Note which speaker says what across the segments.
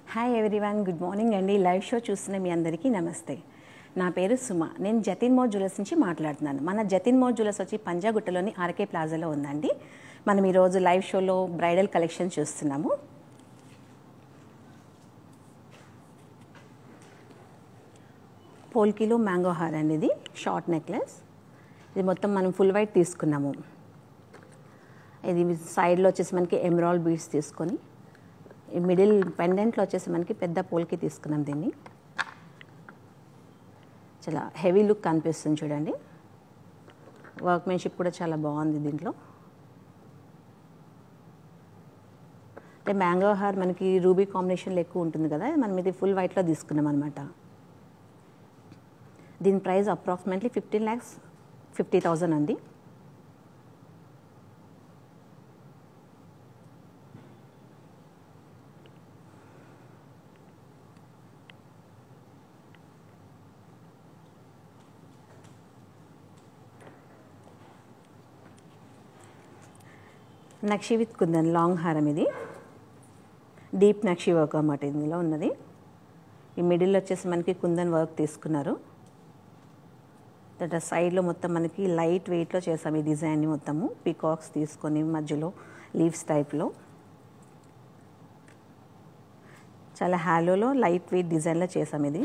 Speaker 1: Hi everyone, good morning అండి. Live show చూస్తున్న మీ అందరికీ నమస్తే. నా పేరు సుమ. నేను జతిన్ మోర్ జ్యువెలర్స్ నుంచి మాట్లాడుతున్నాను. మన జతిన్ మోర్ జ్యువెలర్స్ వచ్చి పంజాగుట్టలోని ఆర్కే ప్లాజాలో ఉందండి. మనం ఈరోజు లైవ్ షోలో బ్రైడల్ కలెక్షన్ చూస్తున్నాము. పోల్కిలో మ్యాంగో హార్ అండి, ఇది షార్ట్ నెక్లెస్. ఇది మొత్తం మనం ఫుల్ వైట్ తీసుకున్నాము. ఇది సైడ్లో వచ్చేసి మనకి ఎమరాల్డ్ బీడ్స్ తీసుకొని, ఈ మిడిల్ పెండెంట్లో వచ్చేసి మనకి పెద్ద పోల్కి తీసుకున్నాం. దీన్ని చాలా హెవీ లుక్ కనిపిస్తుంది చూడండి. వర్క్మెన్షిప్ కూడా చాలా బాగుంది దీంట్లో. అంటే మ్యాంగో హార్ మనకి రూబీ కాంబినేషన్లో ఎక్కువ ఉంటుంది కదా, మనం ఇది ఫుల్ వైట్లో తీసుకున్నాం అనమాట. దీని ప్రైస్ అప్రాక్సిమేట్లీ 15,50,000 అండి. నక్షి విత్ కుందన్ లాంగ్ హారం, ఇది డీప్ నక్షి వర్క్ అన్నమాట ఇందులో ఉన్నది. ఈ మిడిల్ వచ్చేసి మనకి కుందన్ వర్క్ తీసుకున్నారు. దట్ సైడ్లో మొత్తం మనకి లైట్ వెయిట్లో చేసాం ఈ డిజైన్ని మొత్తము. పీకాక్స్ తీసుకొని మధ్యలో లీవ్స్ టైప్లో చాలా హాలోలో లైట్ వెయిట్ డిజైన్లో చేసాం ఇది.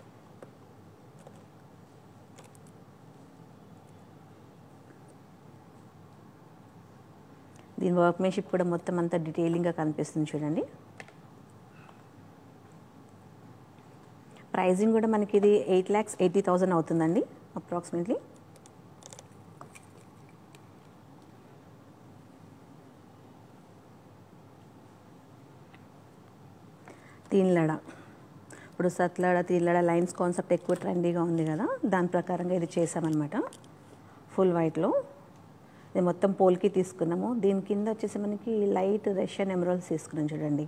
Speaker 1: దీని వర్క్మెన్షిప్ కూడా మొత్తం అంతా డీటెయిలింగ్గా కనిపిస్తుంది చూడండి. ప్రైజింగ్ కూడా మనకి ఇది 8,80,000 అవుతుందండి అప్రాక్సిమేట్లీ. తీన్లడ, ఇప్పుడు సత్లడ తీన్లడ లైన్స్ కాన్సెప్ట్ ఎక్కువ ట్రెండీగా ఉంది కదా, దాని ప్రకారంగా ఇది చేసామన్నమాట. ఫుల్ వైట్లో ఇది మొత్తం పోల్కి తీసుకున్నాము. దీని కింద వచ్చేసి మనకి లైట్ రష్యన్ ఎమరాల్డ్స్ తీసుకున్నాం చూడండి.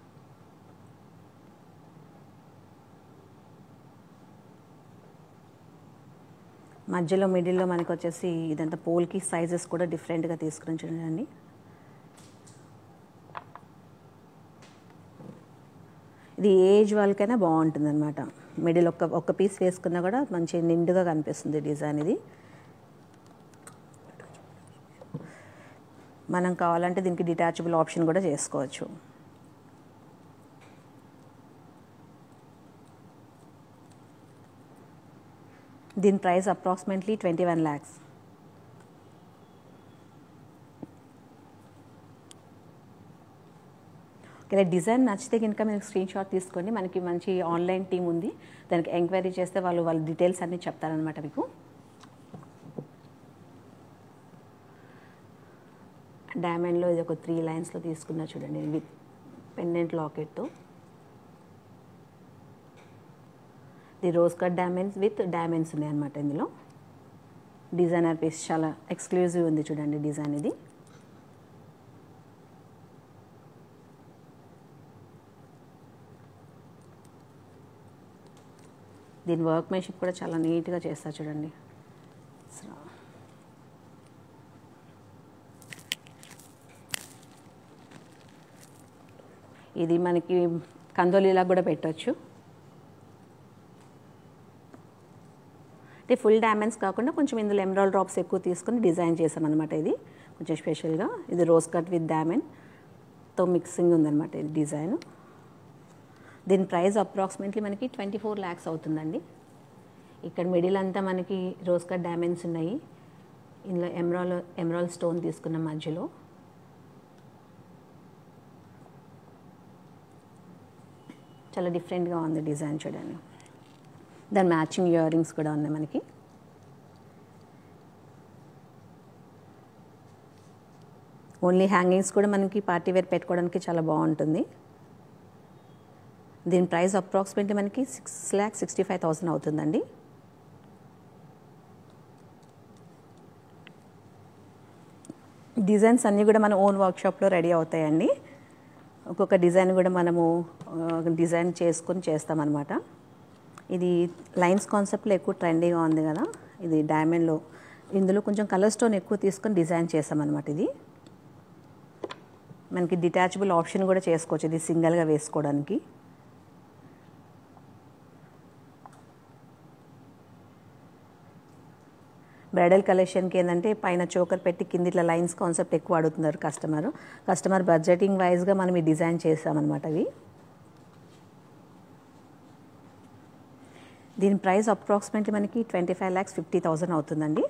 Speaker 1: మధ్యలో మిడిల్లో మనకి వచ్చేసి ఇదంతా పోల్కి సైజెస్ కూడా డిఫరెంట్గా తీసుకున్నాం చూడండి. ఇది ఏజ్ వాళ్ళకైనా బాగుంటుంది అనమాట. మిడిల్ ఒక్క పీస్ వేసుకున్నా కూడా మంచి నిండుగా కనిపిస్తుంది డిజైన్. ఇది మనం కావాలంటే దీనికి డిటాచబుల్ ఆప్షన్ కూడా చేసుకోవచ్చు. దీని ప్రైస్ అప్రాక్సిమేట్లీ 21 lakhs. ఇలా డిజైన్ నచ్చితే కనుక మీరు స్క్రీన్ షాట్ తీసుకోండి. మనకి మంచి ఆన్లైన్ టీం ఉంది, దానికి ఎంక్వైరీ చేస్తే వాళ్ళ డీటెయిల్స్ అన్నీ చెప్తారనమాట మీకు. డైమండ్లో ఇది ఒక 3 లైన్స్లో తీసుకున్నా చూడండి, విత్ పెండెంట్ లాకెట్తో. ఇది rose cut diamonds with diamonds ఉన్నాయి అనమాట ఇందులో. డిజైనర్ పీస్ చాలా ఎక్స్క్లూజివ్ ఉంది చూడండి డిజైన్ ఇది. దీని వర్క్మెన్షిప్ కూడా చాలా నీట్గా చేస్తారు చూడండి. ఇది మనకి కందోలీలా కూడా పెట్టవచ్చు. అంటే ఫుల్ డైమండ్స్ కాకుండా కొంచెం ఇందులో ఎమరాల్డ్ డ్రాప్స్ ఎక్కువ తీసుకొని డిజైన్ చేసామన్నమాట. ఇది కొంచెం స్పెషల్గా, ఇది రోజ్ కట్ విత్ డైమండ్తో మిక్సింగ్ ఉందన్నమాట ఇది డిజైన్. దీని ప్రైస్ అప్రాక్సిమేట్లీ మనకి 24 lakhs అవుతుందండి. ఇక్కడ మిడిల్ అంతా మనకి రోజ్ కట్ డైమండ్స్ ఉన్నాయి. ఇందులో ఎమరాల్డ్ స్టోన్ తీసుకున్న మధ్యలో. చాలా డిఫరెంట్గా ఉంది డిజైన్ చూడండి. దాని మ్యాచింగ్ ఇయర్ రింగ్స్ కూడా ఉన్నాయి మనకి. ఓన్లీ హ్యాంగింగ్స్ కూడా మనకి పార్టీ వేర్ పెట్టుకోవడానికి చాలా బాగుంటుంది. దీని ప్రైస్ అప్రాక్సిమేట్లీ మనకి 6,65,000 అవుతుందండి. డిజైన్స్ అన్నీ కూడా మన ఓన్ వర్క్షాప్లో రెడీ అవుతాయండి. ఒక్కొక్క డిజైన్ కూడా మనము డిజైన్ చేసుకొని చేస్తామన్నమాట. ఇది లైన్స్ కాన్సెప్ట్లో ఎక్కువ ట్రెండీగా ఉంది కదా, ఇది డైమండ్లో. ఇందులో కొంచెం కలర్ స్టోన్ ఎక్కువ తీసుకొని డిజైన్ చేస్తామన్నమాట. ఇది మనకి డిటాచబుల్ ఆప్షన్ కూడా చేసుకోవచ్చు, ఇది సింగిల్గా వేసుకోవడానికి. బ్రైడల్ కలెక్షన్కి ఏంటంటే పైన చోకర్ పెట్టి కింద ఇట్లా లైన్స్ కాన్సెప్ట్ ఎక్కువ అడుగుతున్నారు కస్టమర్ బడ్జెటింగ్ వైజ్గా మనం ఈ డిజైన్ చేసామన్నమాట అవి. దీని ప్రైస్ అప్రాక్సిమేట్లీ మనకి 25,50,000 అవుతుందండి.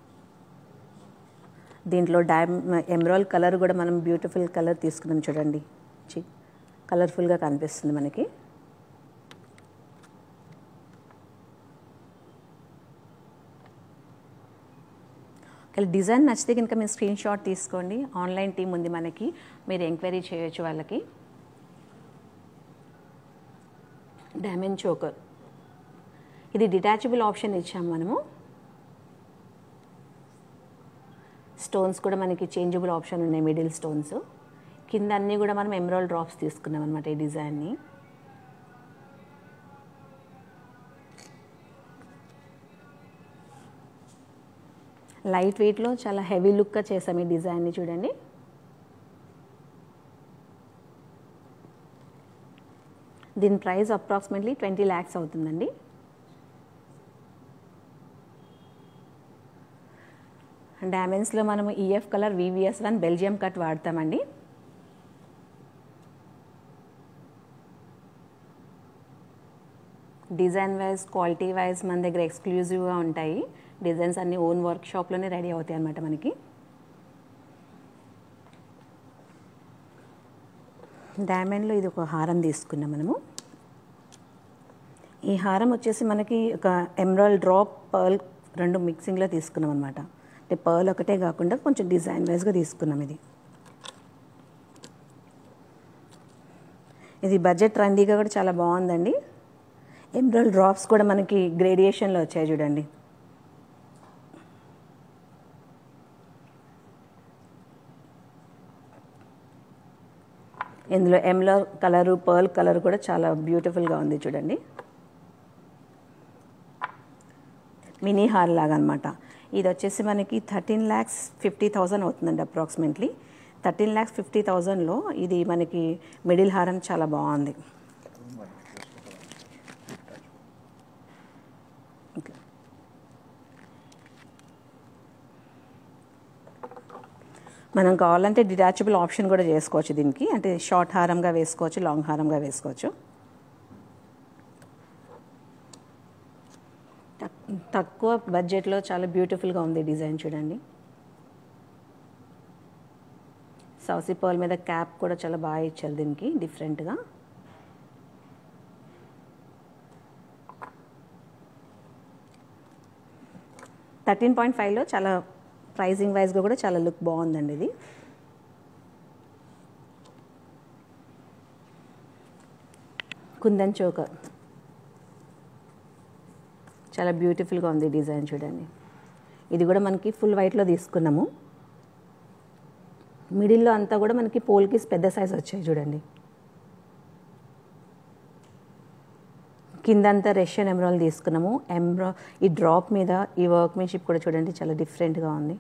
Speaker 1: దీంట్లో ఎమరాల్డ్ కలర్ కూడా మనం బ్యూటిఫుల్ కలర్ తీసుకున్నాం చూడండి, కలర్ఫుల్గా కనిపిస్తుంది మనకి. డిజైన్ నచ్చితే కనుక మీరు స్క్రీన్ షాట్ తీసుకోండి. ఆన్లైన్ టీం ఉంది మనకి, మీరు ఎంక్వైరీ చేయొచ్చు వాళ్ళకి. డైమండ్ చోకర్, ఇది డిటాచబుల్ ఆప్షన్ ఇచ్చాము మనము. స్టోన్స్ కూడా మనకి చేంజబుల్ ఆప్షన్ ఉన్నాయి, మిడిల్ స్టోన్స్. కింద అన్నీ కూడా మనం ఎమరాల్డ్ డ్రాప్స్ తీసుకున్నాం అనమాట ఈ డిజైన్ని. లైట్ వెయిట్లో చాలా హెవీ లుక్గా చేసాం ఈ డిజైన్ని చూడండి. దీని ప్రైస్ అప్రాక్సిమేట్లీ 20 lakhs అవుతుందండి. డైమండ్స్లో మనము EF colour VVS1 Belgium cut వాడతామండి. డిజైన్ వైజ్ క్వాలిటీ వైజ్ మన దగ్గర ఎక్స్క్లూజివ్గా ఉంటాయి. డిజైన్స్ అన్నీ ఓన్ వర్క్ షాప్లోనే రెడీ అవుతాయి అన్నమాట మనకి. డైమండ్లో ఇది ఒక హారం తీసుకున్నాం మనము. ఈ హారం వచ్చేసి మనకి ఒక ఎమరాల్డ్ డ్రాప్ పర్ల్ రెండు మిక్సింగ్లో తీసుకున్నాం అనమాట. అంటే పర్ల్ ఒకటే కాకుండా కొంచెం డిజైన్ వైజ్గా తీసుకున్నాం. ఇది బడ్జెట్ ట్రెండీగా కూడా చాలా బాగుందండి. ఎమరాల్డ్ డ్రాప్స్ కూడా మనకి గ్రేడియేషన్లో వచ్చాయి చూడండి. ఇందులో ఎమరాల్డ్ కలరు పర్ల్ కలర్ కూడా చాలా బ్యూటిఫుల్గా ఉంది చూడండి. మినీ హార్ లాగా అనమాట. ఇది వచ్చేసి మనకి 13,50,000 అవుతుందండి అప్రాక్సిమేట్లీ. 13,50,000లో ఇది మనకి మిడిల్ హారం చాలా బాగుంది. మనం కావాలంటే డిటాచబుల్ ఆప్షన్ కూడా చేసుకోవచ్చు దీనికి. అంటే షార్ట్ హారంగా వేసుకోవచ్చు, లాంగ్ హారంగా వేసుకోవచ్చు. తక్కువ బడ్జెట్లో చాలా బ్యూటిఫుల్గా ఉంది డిజైన్ చూడండి. సౌసీ పర్ల్ మీద క్యాప్ కూడా చాలా బాగా ఇచ్చారు దీనికి డిఫరెంట్గా. $13.5లో చాలా ప్రైజింగ్ వైజ్గా కూడా చాలా లుక్ బాగుందండి ఇది. కుందన్ చోకర్ చాలా బ్యూటిఫుల్గా ఉంది డిజైన్ చూడండి. ఇది కూడా మనకి ఫుల్ వైట్లో తీసుకున్నాము. మిడిల్లో అంతా కూడా మనకి పోల్కిస్ పెద్ద సైజ్ వచ్చాయి చూడండి. కిందంతా రష్యన్ ఎమరాల్డ్ తీసుకున్నాము. ఈ డ్రాప్ మీద ఈ వర్క్మెన్షిప్ కూడా చూడండి చాలా డిఫరెంట్గా ఉంది.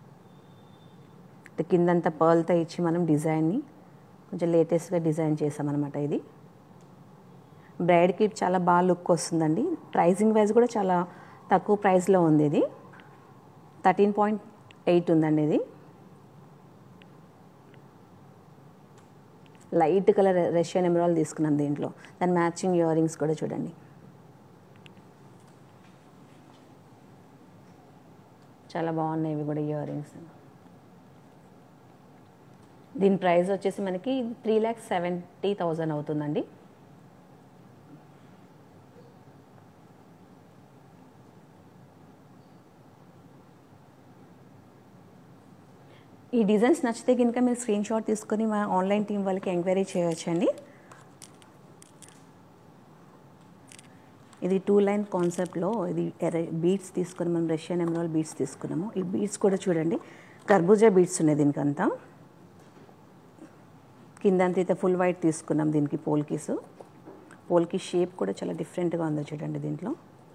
Speaker 1: కిందంతా పర్ల్తో ఇచ్చి మనం డిజైన్ని కొంచెం లేటెస్ట్గా డిజైన్ చేసామన్నమాట. ఇది బ్రైడ్కి చాలా బాగా లుక్ వస్తుందండి. ప్రైజింగ్ వైజ్ కూడా చాలా తక్కువ ప్రైస్లో ఉంది. ఇది 13.8 ఉందండి. ఇది లైట్ కలర్ రష్యన్ ఎమరాల్డ్ తీసుకున్నాం దీంట్లో. దాని మ్యాచింగ్ ఇయర్ రింగ్స్ కూడా చూడండి చాలా బాగున్నాయి. ఇవి కూడా ఇయర్ రింగ్స్. దీని ప్రైస్ వచ్చేసి మనకి 3,70,000 అవుతుందండి. ఈ డిజైన్స్ నచ్చితే కనుక మీరు స్క్రీన్ షాట్ తీసుకొని మా ఆన్లైన్ టీం వాళ్ళకి ఎంక్వైరీ చేయవచ్చండి. ఇది 2 లైన్ కాన్సెప్ట్లో ఇది బీడ్స్ తీసుకొని మనం రష్యన్ ఎమరాల్డ్ బీడ్స్ తీసుకున్నాము. ఈ బీడ్స్ కూడా చూడండి కర్బూజా బీడ్స్ ఉన్నాయి దీనికంతా. కిందంతా అయితే ఫుల్ వైట్ తీసుకున్నాం దీనికి. పోల్కి షేప్ కూడా చాలా డిఫరెంట్గా ఉందో చూడండి. దీంట్లో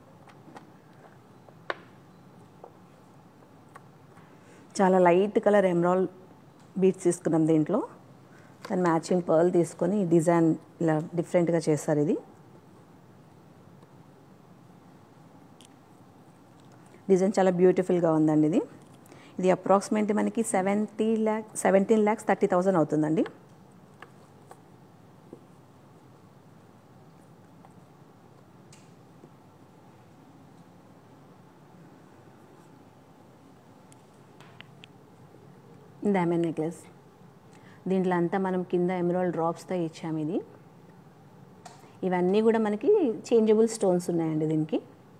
Speaker 1: చాలా లైట్ కలర్ ఎమరాల్డ్ బీడ్స్ తీసుకున్నాం దీంట్లో. దాని మ్యాచింగ్ పర్ల్ తీసుకొని డిజైన్ ఇలా డిఫరెంట్గా చేస్తారు. ఇది డిజైన్ చాలా బ్యూటిఫుల్గా ఉందండి. ఇది అప్రాక్సిమేట్లీ మనకి 17,30,000 అవుతుందండి. డైమండ్ నెక్లెస్, దీంట్లో అంతా మనం కింద ఎమరాల్డ్ డ్రాప్స్తో ఇచ్చాము. ఇవన్నీ కూడా మనకి చేంజబుల్ స్టోన్స్ ఉన్నాయండి. దీనికి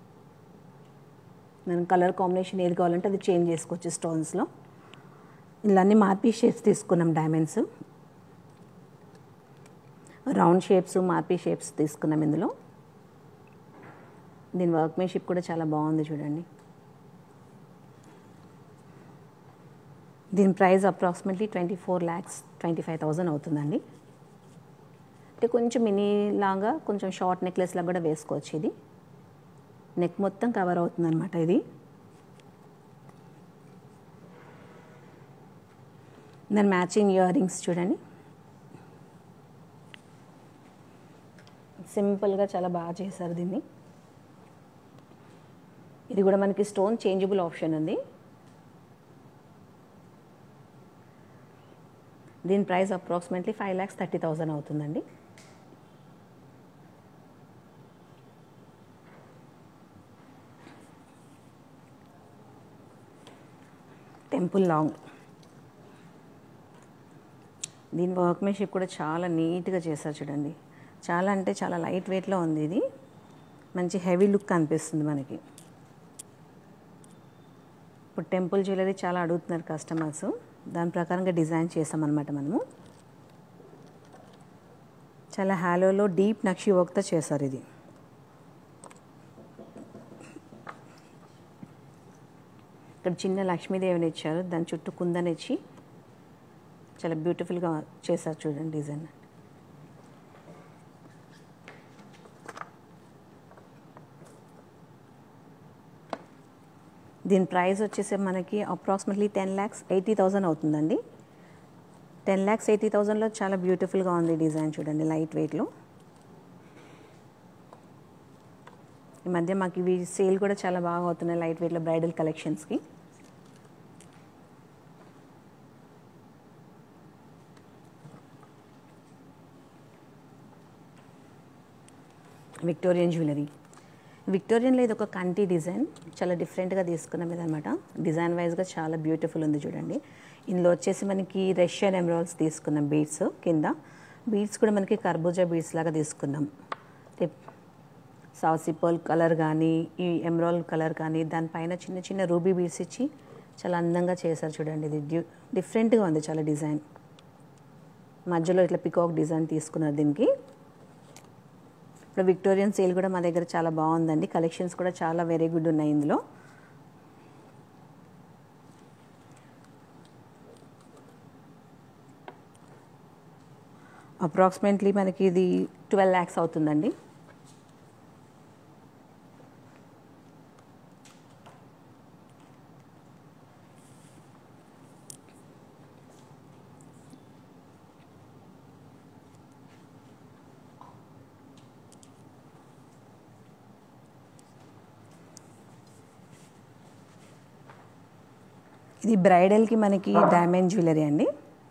Speaker 1: మనం కలర్ కాంబినేషన్ ఏది కావాలంటే అది చేంజ్ చేసుకోవచ్చు స్టోన్స్లో. ఇలా అన్ని మార్పీ షేప్స్ తీసుకున్నాం. డైమండ్స్ రౌండ్ షేప్స్, మార్పీ షేప్స్ తీసుకున్నాం ఇందులో. దీని వర్క్మెన్షిప్ కూడా చాలా బాగుంది చూడండి. దీని ప్రైస్ అప్రాక్సిమేట్లీ 24,25,000 అవుతుందండి. అంటే కొంచెం మినీ లాగా, కొంచెం షార్ట్ నెక్లెస్ లాగా కూడా వేసుకోవచ్చు. ఇది నెక్ మొత్తం కవర్ అవుతుంది అనమాట. ఇది దాని మ్యాచింగ్ ఇయర్ రింగ్స్ చూడండి, సింపుల్గా చాలా బాగా చేశారు దీన్ని. ఇది కూడా మనకి స్టోన్ చేంజబుల్ ఆప్షన్ ఉంది. దీని ప్రైస్ అప్రాక్సిమేట్లీ 5,30,000 అవుతుందండి. టెంపుల్ లాంగ్, దీని వర్క్మెన్షిప్ కూడా చాలా నీట్గా చేశారు చూడండి. చాలా అంటే చాలా లైట్ వెయిట్లో ఉంది. ఇది మంచి హెవీ లుక్ అనిపిస్తుంది మనకి. ఇప్పుడు టెంపుల్ జ్యువెలరీ చాలా అడుగుతున్నారు కస్టమర్స్, దాని ప్రకారంగా డిజైన్ చేసామన్నమాట మనము. చాలా హాలోలో డీప్ నక్షి వర్క్తో చేశారు. ఇది ఇక్కడ చిన్న లక్ష్మీదేవిని ఇచ్చారు, దాని చుట్టూ కుందన్ ఇచ్చి చాలా బ్యూటిఫుల్గా చేశారు చూడండి డిజైన్. దీని ప్రైస్ వచ్చేసి మనకి అప్రాక్సిమేట్లీ 10,80,000 అవుతుందండి. 10,80,000లో చాలా బ్యూటిఫుల్గా ఉంది డిజైన్ చూడండి, లైట్ వెయిట్లో. ఈ మధ్య మాకు ఇవి సేల్ కూడా చాలా బాగా అవుతున్నాయి లైట్ వెయిట్లో బ్రైడల్ కలెక్షన్స్కి. విక్టోరియన్ జ్యువెలరీ, విక్టోరియన్లో ఇది ఒక కంటి డిజైన్, చాలా డిఫరెంట్గా తీసుకున్నాం ఇదనమాట. డిజైన్ వైజ్గా చాలా బ్యూటిఫుల్ ఉంది చూడండి. ఇందులో వచ్చేసి మనకి రష్యన్ ఎమరాల్డ్స్ తీసుకున్నాం. బీడ్స్ కింద బీడ్స్ కూడా మనకి కర్బూజా బీడ్స్ లాగా తీసుకున్నాం. సాసీ పర్ల్ కలర్ కానీ, ఈ ఎమరాల్డ్ కలర్ కానీ, దానిపైన చిన్న చిన్న రూబీ బీడ్స్ ఇచ్చి చాలా అందంగా చేశారు చూడండి. ఇది డిఫరెంట్గా ఉంది చాలా డిజైన్. మధ్యలో ఇట్లా పికాక్ డిజైన్ తీసుకున్నారు దీనికి. ఇప్పుడు విక్టోరియన్ సేల్ కూడా మా దగ్గర చాలా బాగుందండి. కలెక్షన్స్ కూడా చాలా వెరీ గుడ్ ఉన్నాయి ఇందులో. అప్రాక్సిమేట్లీ మనకి ఇది 12 lakhs అవుతుందండి. ఇది బ్రైడల్కి మనకి డైమండ్ జ్యువెలరీ అండి.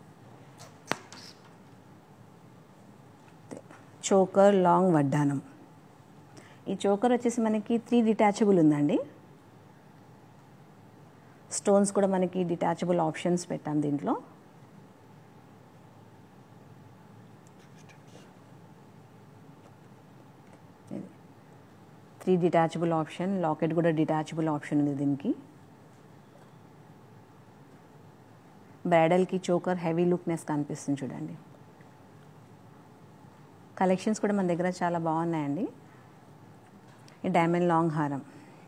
Speaker 1: చోకర్ లాంగ్ వడ్డానం. ఈ చోకర్ వచ్చేసి మనకి 3 డిటాచబుల్ ఉందండి. స్టోన్స్ కూడా మనకి డిటాచబుల్ ఆప్షన్స్ పెట్టాం దీంట్లో. త్రీ డిటాచబుల్ ఆప్షన్, లాకెట్ కూడా డిటాచబుల్ ఆప్షన్ ఉంది దీనికి. బ్రైడల్కి చోకర్ హెవీ లుక్నెస్ కనిపిస్తుంది చూడండి. కలెక్షన్స్ కూడా మన దగ్గర చాలా బాగున్నాయండి. ఈ డైమండ్ లాంగ్ హారం,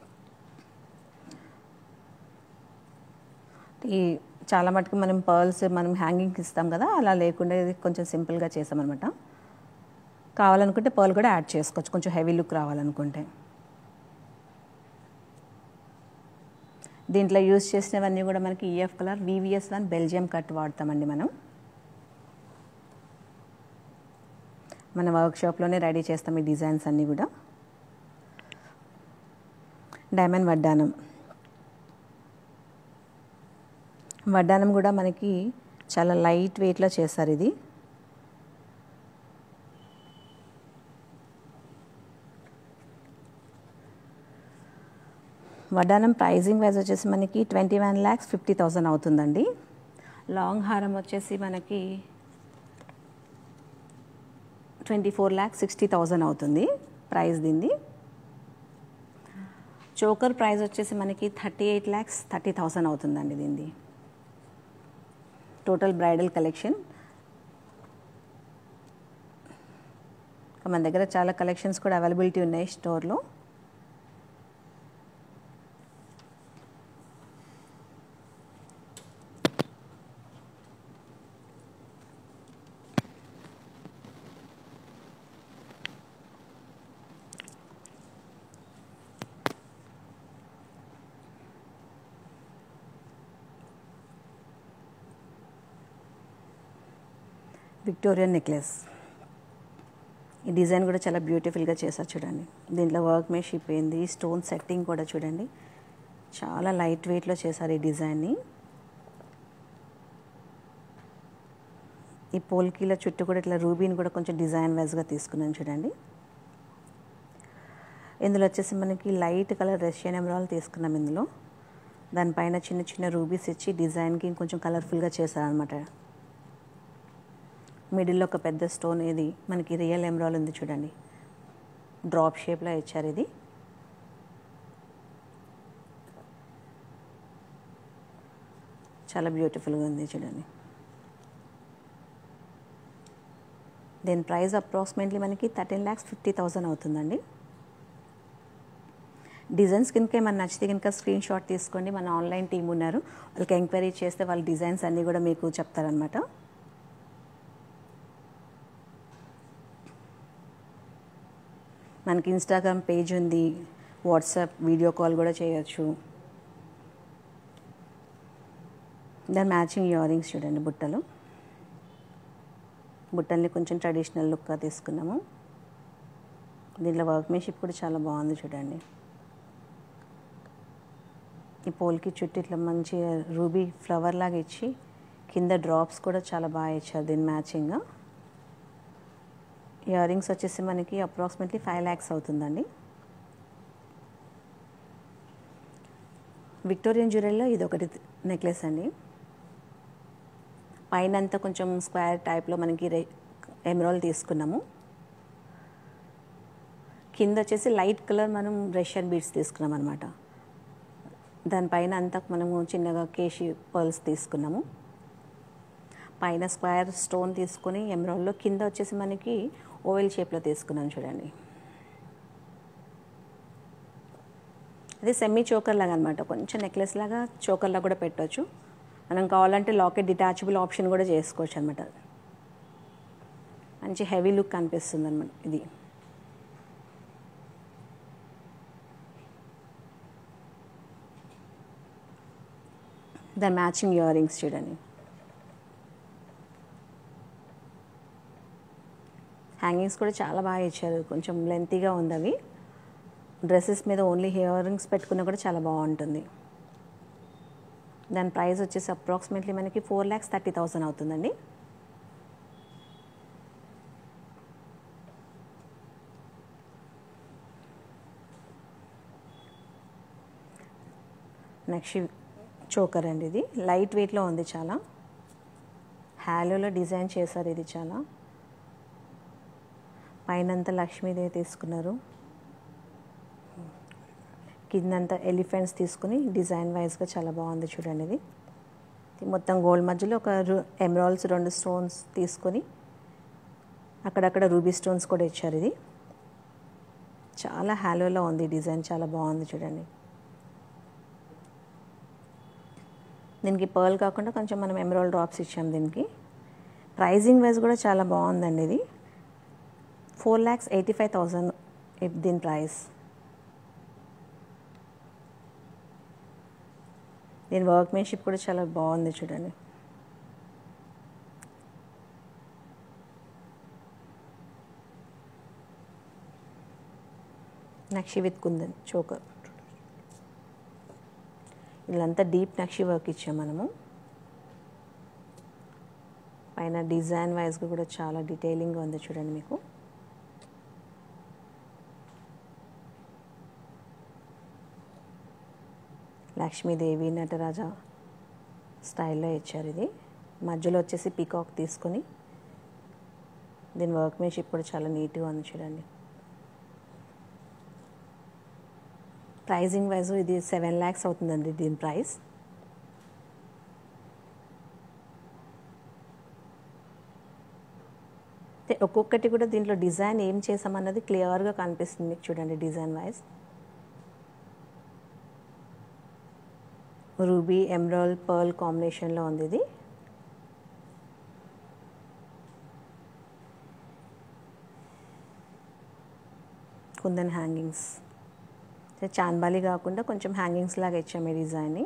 Speaker 1: ఈ చాలా మటుకు మనం పర్ల్స్ మనం హ్యాంగింగ్కి ఇస్తాం కదా, అలా లేకుండా ఇది కొంచెం సింపుల్గా చేసామన్నమాట. కావాలనుకుంటే పర్ల్ కూడా యాడ్ చేసుకోవచ్చు కొంచెం హెవీ లుక్ రావాలనుకుంటే. దీంట్లో యూజ్ చేసినవన్నీ కూడా మనకి E F colour VVS1 Belgium cut వాడతామండి మనం. మన వర్క్షాప్లోనే రెడీ చేస్తాం ఈ డిజైన్స్ అన్నీ కూడా. డైమండ్ వడ్డానం, వడ్డానం కూడా మనకి చాలా లైట్ వెయిట్లో చేస్తారు ఇది. వడ్డానం ప్రైజింగ్ వైజ్ వచ్చేసి మనకి 21,50,000 అవుతుందండి. లాంగ్ హారం వచ్చేసి మనకి 24,60,000 అవుతుంది ప్రైస్ దీన్ని. చోకర్ ప్రైస్ వచ్చేసి మనకి 38,30,000 అవుతుందండి దీన్ని. Total bridal collection. మన దగ్గర చాలా కలెక్షన్స్ కూడా అవైలబిలిటీ ఉన్నాయి స్టోర్లో. Victorian necklace. ఈ డిజైన్ కూడా చాలా బ్యూటిఫుల్గా చేశారు చూడండి. దీంట్లో వర్క్ మేషిప్ అయింది, స్టోన్ సెట్టింగ్ కూడా చూడండి చాలా లైట్ వెయిట్లో చేశారు ఈ డిజైన్ని. ఈ పోల్కీల చుట్టూ కూడా ఇట్లా రూబీని కూడా కొంచెం డిజైన్ వైజ్గా తీసుకున్నాను చూడండి. ఇందులో వచ్చేసి మనకి లైట్ కలర్ రష్యన్ ఎమరాల్డ్ తీసుకున్నాం ఇందులో. దానిపైన చిన్న చిన్న రూబీస్ ఇచ్చి డిజైన్కి ఇంకొంచెం కలర్ఫుల్గా చేశారనమాట. మిడిల్లో ఒక పెద్ద స్టోన్ ఇది మనకి రియల్ ఎమరాల్డ్ ఉంది చూడండి, డ్రాప్ షేప్లో ఇచ్చారు ఇది. చాలా బ్యూటిఫుల్గా ఉంది చూడండి. దీని ప్రైస్ అప్రాక్సిమేట్లీ మనకి 13,50,000 అవుతుందండి. డిజైన్స్ కనుక ఏమైనా నచ్చితే కనుక స్క్రీన్ షాట్ తీసుకోండి. మన ఆన్లైన్ టీం ఉన్నారు, వాళ్ళకి ఎంక్వైరీ చేస్తే వాళ్ళ డిజైన్స్ అన్నీ కూడా మీకు చెప్తారనమాట. మనకి ఇన్స్టాగ్రామ్ పేజ్ ఉంది, వాట్సాప్ వీడియో కాల్ కూడా చేయొచ్చు. దాని మ్యాచింగ్ ఇయర్ రింగ్స్ చూడండి, బుట్టల్ని కొంచెం ట్రెడిషనల్ లుక్గా తీసుకున్నాము. దీంట్లో వర్క్మెన్షిప్ కూడా చాలా బాగుంది చూడండి. ఈ పోల్కి చుట్టూ ఇట్లా మంచి రూబీ ఫ్లవర్ లాగా ఇచ్చి కింద డ్రాప్స్ కూడా చాలా బాగా ఇచ్చారు దీని మ్యాచింగ్గా. ఇయర్ రింగ్స్ వచ్చేసి మనకి అప్రాక్సిమేట్లీ 5 lakhs అవుతుందండి. విక్టోరియన్ జ్యువెలరీలో ఇది ఒకటి నెక్లెస్ అండి. పైన అంతా కొంచెం స్క్వేర్ టైప్లో మనకి ఎమరాల్డ్ తీసుకున్నాము. కింద వచ్చేసి లైట్ కలర్ మనం రష్యన్ బీడ్స్ తీసుకున్నాం అనమాట. దానిపైన అంతా మనము చిన్నగా కేషి పర్ల్స్ తీసుకున్నాము. పైన స్క్వేర్ స్టోన్ తీసుకొని ఎమరాల్డ్లో, కింద వచ్చేసి మనకి ఓవెల్ షేప్లో తీసుకున్నాను చూడండి. అది సెమీ చోకర్ లాగా అనమాట, కొంచెం నెక్లెస్ లాగా చోకర్లా కూడా పెట్టవచ్చు. మనం కావాలంటే లాకెట్ డిటాచబుల్ ఆప్షన్ కూడా చేసుకోవచ్చు అనమాట. మంచి హెవీ లుక్ అనిపిస్తుంది అనమాట ఇది. దాని మ్యాచింగ్ ఇయర్ రింగ్స్ చూడండి. హ్యాంగింగ్స్ కూడా చాలా బాగా ఇచ్చారు, కొంచెం లెంతీగా ఉంది అవి. డ్రెస్సెస్ మీద ఓన్లీ ఇయర్ రింగ్స్ పెట్టుకున్నా కూడా చాలా బాగుంటుంది. దాని ప్రైస్ వచ్చేసి అప్రాక్సిమేట్లీ మనకి 4,30,000 అవుతుందండి. నెక్స్ట్ చోకర్ అండి, ఇది లైట్ వెయిట్లో ఉంది, చాలా హాలోలో డిజైన్ చేశారు. ఇది చాలా పైనంతా లక్ష్మీదేవి తీసుకున్నారు, కిందంతా ఎలిఫెంట్స్ తీసుకుని డిజైన్ వైజ్గా చాలా బాగుంది చూడండి. ఇది మొత్తం గోల్డ్ మధ్యలో ఒక ఎమరాల్డ్స్ 2 స్టోన్స్ తీసుకొని అక్కడక్కడ రూబీ స్టోన్స్ కూడా ఇచ్చారు. ఇది చాలా హాలోలో ఉంది డిజైన్, చాలా బాగుంది చూడండి. దీనికి పర్ల్ కాకుండా కొంచెం మనం ఎమరాల్డ్ డ్రాప్స్ ఇచ్చాం దీనికి. ప్రైజింగ్ వైజ్ కూడా చాలా బాగుందండి. ఇది 4,85,000 దీని ప్రైస్. దీని వర్క్మెన్షిప్ కూడా చాలా బాగుంది చూడండి. నక్షి విత్ కుందన్ చోకర్, ఇదంతా డీప్ నక్షి వర్క్ ఇచ్చాం మనము. పైన డిజైన్ వైజ్గా కూడా చాలా డీటెయిలింగ్గా ఉంది చూడండి. మీకు లక్ష్మీదేవి నటరాజ స్టైల్లో ఇచ్చారు. ఇది మధ్యలో వచ్చేసి పీకాక్ తీసుకొని దీని వర్క్మెన్షిప్ కూడా చాలా నీట్గా ఉంది చూడండి. ప్రైజింగ్ వైజ్ ఇది 7 lakhs అవుతుందండి దీని ప్రైస్. ఒక్కొక్కటి కూడా దీంట్లో డిజైన్ ఏం చేసామన్నది క్లియర్గా కనిపిస్తుంది మీకు చూడండి. Design wise ruby emerald pearl కాంబినేషన్లో ఉంది ఇది. కుందన్ హ్యాంగింగ్స్ చాన్బాలి కాకుండా కొంచెం హ్యాంగింగ్స్ లాగా ఇచ్చాము ఈ డిజైన్ని.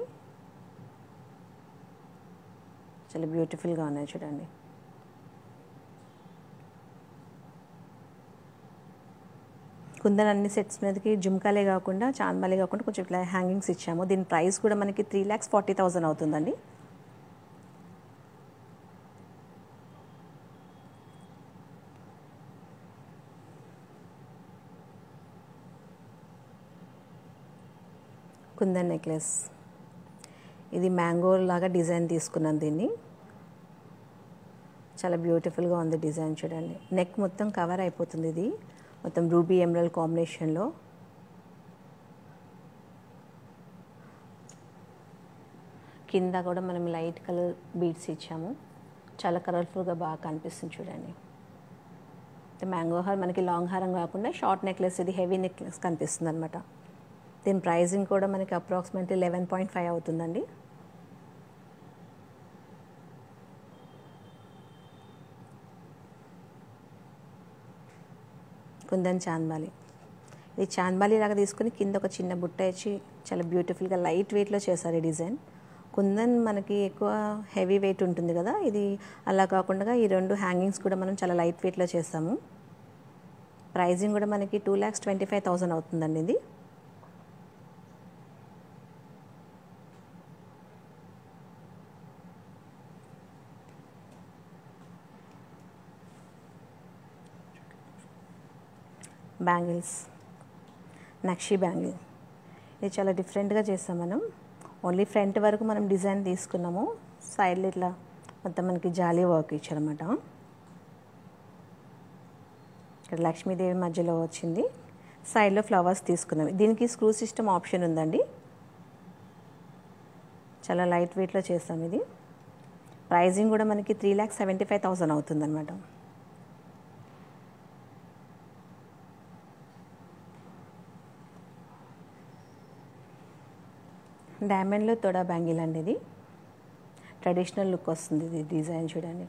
Speaker 1: చాలా బ్యూటిఫుల్గా ఉన్నాయి చూడండి. కుందన్ అన్ని సెట్స్ మీదకి జుమ్కాలే కాకుండా చాన్బాలి కాకుండా కొంచెం ఇట్లా హ్యాంగింగ్స్ ఇచ్చాము. దీని ప్రైస్ కూడా మనకి 3,40,000 అవుతుందండి. కుందన్ నెక్లెస్ ఇది మ్యాంగో లాగా డిజైన్ తీసుకున్నాను దీన్ని. చాలా బ్యూటిఫుల్గా ఉంది డిజైన్ చూడండి. నెక్ మొత్తం కవర్ అయిపోతుంది. ఇది మొత్తం రూబీ ఎమరాల్డ్ కాంబినేషన్లో. కింద కూడా మనం లైట్ కలర్ బీడ్స్ ఇచ్చాము. చాలా కలర్ఫుల్గా బాగా కనిపిస్తుంది చూడండి. మ్యాంగో హార్ మనకి లాంగ్ హారం కాకుండా షార్ట్ నెక్లెస్, ఇది హెవీ నెక్లెస్ కనిపిస్తుంది అనమాట. దీని ప్రైజింగ్ కూడా మనకి అప్రాక్సిమేట్లీ 11.5 అవుతుందండి. కుందన్ చాన్బాలి ఇది చాన్బాలి లాగా తీసుకుని కింద ఒక చిన్న బుట్ట ఇచ్చి చాలా బ్యూటిఫుల్గా లైట్ వెయిట్లో చేశారు ఈ డిజైన్. కుందన్ మనకి ఎక్కువ హెవీ వెయిట్ ఉంటుంది కదా, ఇది అలా కాకుండా ఈ 2 హ్యాంగింగ్స్ కూడా మనం చాలా లైట్ వెయిట్లో చేస్తాము. ప్రైజింగ్ కూడా మనకి 2,25,000 అవుతుందండి ఇది. బ్యాంగిల్స్ నక్షి బ్యాంగిల్ ఇది చాలా డిఫరెంట్గా చేస్తాం మనం. ఓన్లీ ఫ్రంట్ వరకు మనం డిజైన్ తీసుకున్నాము. సైడ్లో ఇట్లా మొత్తం మనకి జాలీ వర్క్ ఇచ్చారన్నమాట. ఇక్కడ లక్ష్మీదేవి మధ్యలో వచ్చింది. సైడ్లో ఫ్లవర్స్ తీసుకున్నాం. దీనికి స్క్రూ సిస్టమ్ ఆప్షన్ ఉందండి. చాలా లైట్ వెయిట్లో చేస్తాం ఇది. ప్రైజింగ్ కూడా మనకి 3,75,000 అవుతుందన్నమాట. డైమండ్లో తొడా బ్యాంగిల్ అండి. ఇది ట్రెడిషనల్ లుక్ వస్తుంది. ఇది డిజైన్ చూడండి.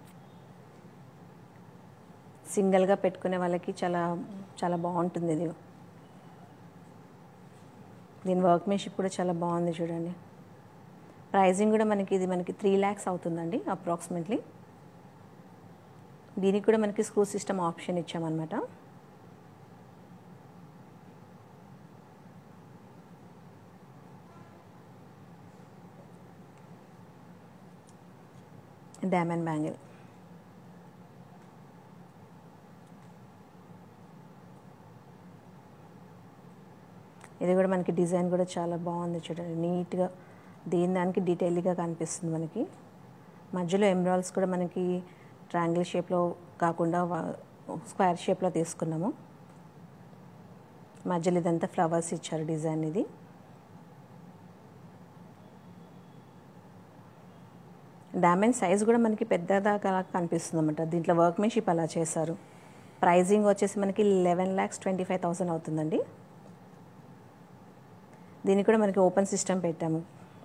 Speaker 1: సింగిల్గా పెట్టుకునే వాళ్ళకి చాలా చాలా బాగుంటుంది ఇది. దీని వర్క్మెన్షిప్ కూడా చాలా బాగుంది చూడండి. ప్రైజింగ్ కూడా ఇది మనకి 3 lakhs అవుతుందండి అప్రాక్సిమేట్లీ. దీనికి కూడా మనకి స్క్రూ సిస్టమ్ ఆప్షన్ ఇచ్చామన్నమాట. డైమండ్ బ్యాంగిల్ ఇది కూడా మనకి డిజైన్ కూడా చాలా బాగుంది చూడండి. నీట్గా దానికి డీటెయిల్గా కనిపిస్తుంది మనకి. మధ్యలో ఎమరాల్డ్స్ కూడా మనకి ట్రయాంగిల్ షేప్లో కాకుండా స్క్వేర్ షేప్లో తీసుకున్నాము. మధ్యలో ఇదంతా ఫ్లవర్స్ ఇచ్చారు డిజైన్. ఇది డైమండ్ సైజ్ కూడా మనకి పెద్దదాకా కనిపిస్తుంది అన్నమాట. దీంట్లో వర్క్మెన్షిప్ అలా చేశారు. ప్రైజింగ్ వచ్చేసి మనకి 11,25,000 అవుతుందండి. దీనికి కూడా మనకి ఓపెన్ సిస్టమ్ పెట్టాము.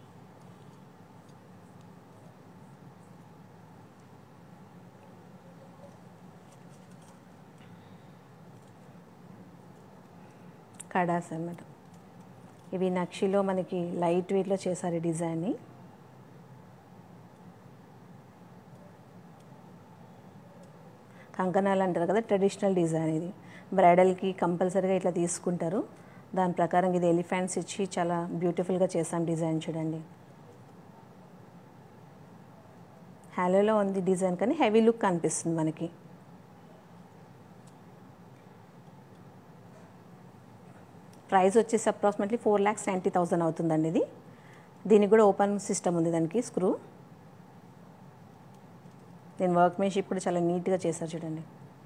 Speaker 1: కడాస్ అన్నమాట. ఇవి నక్షిలో మనకి లైట్ వెయిట్లో చేశారు ఈ డిజైన్ని. కంకణాలు అంటారు కదా, ట్రెడిషనల్ డిజైన్ ఇది. బ్రైడల్కి కంపల్సరీగా ఇట్లా తీసుకుంటారు. దాని ప్రకారం ఇది ఎలిఫెంట్స్ ఇచ్చి చాలా బ్యూటిఫుల్గా చేసాం డిజైన్ చూడండి. హ్యాలోలో ఉంది డిజైన్ కానీ హెవీ లుక్ కనిపిస్తుంది మనకి. ప్రైస్ వచ్చేసి అప్రాక్సిమేట్లీ 4,90,000 అవుతుందండి ఇది. దీనికి కూడా ఓపెన్ సిస్టమ్ ఉంది, దానికి స్క్రూ. దీని వర్క్మెన్షిప్ కూడా చాలా నీట్గా చేశారు చూడండి.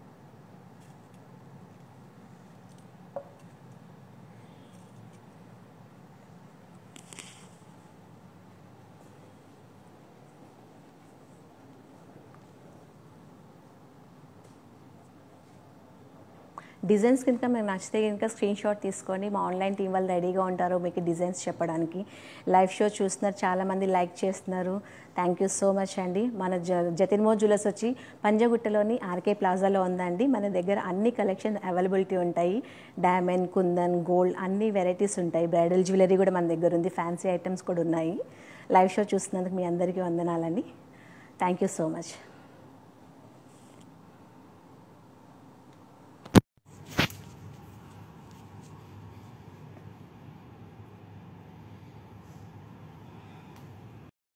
Speaker 1: డిజైన్స్ కనుక మీకు నచ్చితే కనుక స్క్రీన్ షాట్ తీసుకొని మా ఆన్లైన్ టీం వాళ్ళు రెడీగా ఉంటారు మీకు డిజైన్స్ చెప్పడానికి. లైవ్ షో చూస్తున్నారు, చాలామంది లైక్ చేస్తున్నారు. థ్యాంక్ యూ సో మచ్ అండి. మన జతిన్ మోర్ జ్యువెలర్స్ వచ్చి పంజగుట్టలోని ఆర్కే ప్లాజాలో ఉందండి. మన దగ్గర అన్ని కలెక్షన్ అవైలబిలిటీ ఉంటాయి. డైమండ్, కుందన్, గోల్డ్ అన్ని వెరైటీస్ ఉంటాయి. బ్రైడల్ జ్యువెలరీ కూడా మన దగ్గర ఉంది, ఫ్యాన్సీ ఐటమ్స్ కూడా ఉన్నాయి. లైవ్ షో చూస్తున్నందుకు మీ అందరికీ వందనాలండి. Thank you so much.